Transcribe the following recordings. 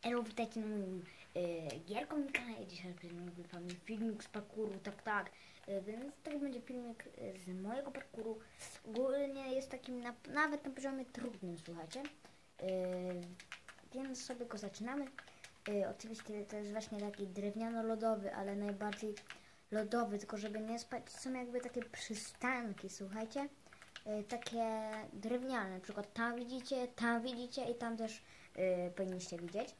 Elo, witajcie na moim gierką kanale. Dzisiaj nagrywam filmik z parkouru, tak. Więc to będzie filmik z mojego parkouru. Ogólnie jest takim nawet na poziomie trudnym, słuchajcie. Więc sobie go zaczynamy. Oczywiście to jest właśnie taki drewniano-lodowy, ale najbardziej lodowy, tylko żeby nie spać. Są jakby takie przystanki, słuchajcie. Takie drewniane, na przykład tam widzicie i tam też powinniście widzieć.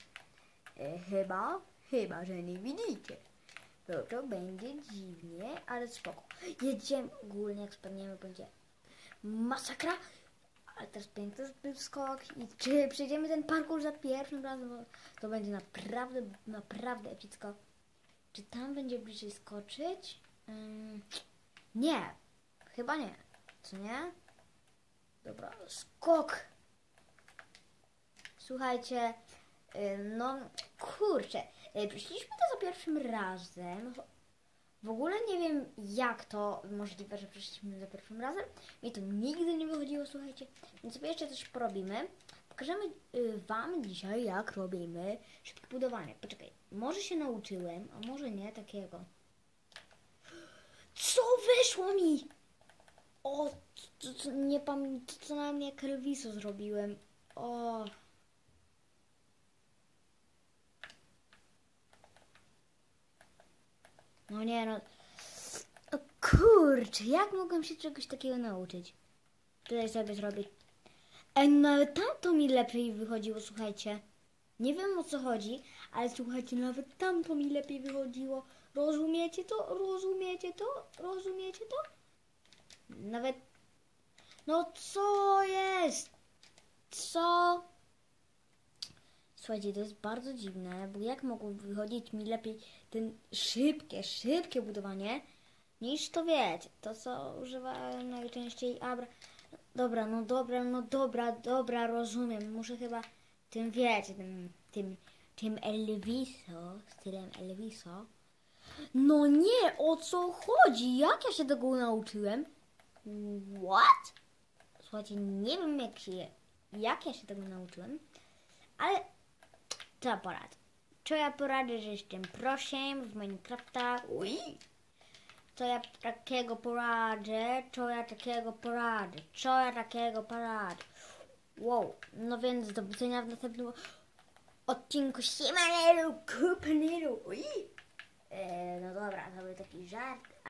Chyba, że nie widzicie. To będzie dziwnie, ale spoko. Jedziemy ogólnie, jak spadniemy, będzie masakra. Ale teraz piękny był skok i czy przejdziemy ten parkour za pierwszym razem, to będzie naprawdę epicko. Czy tam będzie bliżej skoczyć? Nie, chyba nie. Co nie? Dobra, skok. Słuchajcie, no kurczę, przeszliśmy to za pierwszym razem. W ogóle nie wiem, jak to możliwe, że przeszliśmy za pierwszym razem. Mi to nigdy nie wychodziło, słuchajcie. Więc sobie jeszcze coś porobimy. Pokażemy wam dzisiaj, jak robimy szybkie budowanie. Poczekaj, może się nauczyłem, a może nie takiego. Co wyszło mi? O, nie pamiętam, co na mnie jak Elviso zrobiłem. O. No nie, no. O kurczę, jak mogłem się czegoś takiego nauczyć? Tutaj sobie zrobić. No nawet tamto mi lepiej wychodziło, słuchajcie. Nie wiem, o co chodzi, ale słuchajcie, nawet tamto mi lepiej wychodziło. Rozumiecie to? Rozumiecie to? Rozumiecie to? Nawet... No co jest? Co? Słuchajcie, to jest bardzo dziwne, bo jak mogło wychodzić mi lepiej ten szybkie budowanie, niż to wiecie, to co używałem najczęściej Abra. Dobra, rozumiem, muszę chyba tym wiecie, tym Elviso, stylem Elviso. No nie, o co chodzi? Jak ja się tego nauczyłem? What? Słuchajcie, nie wiem jak ja się tego nauczyłem, ale co ja poradzę, że jestem prosiem w Minecrafta. Co ja takiego poradzę. Wow, no więc do widzenia w następnym odcinku. Siemano, kupaniru. No dobra, to był taki żart.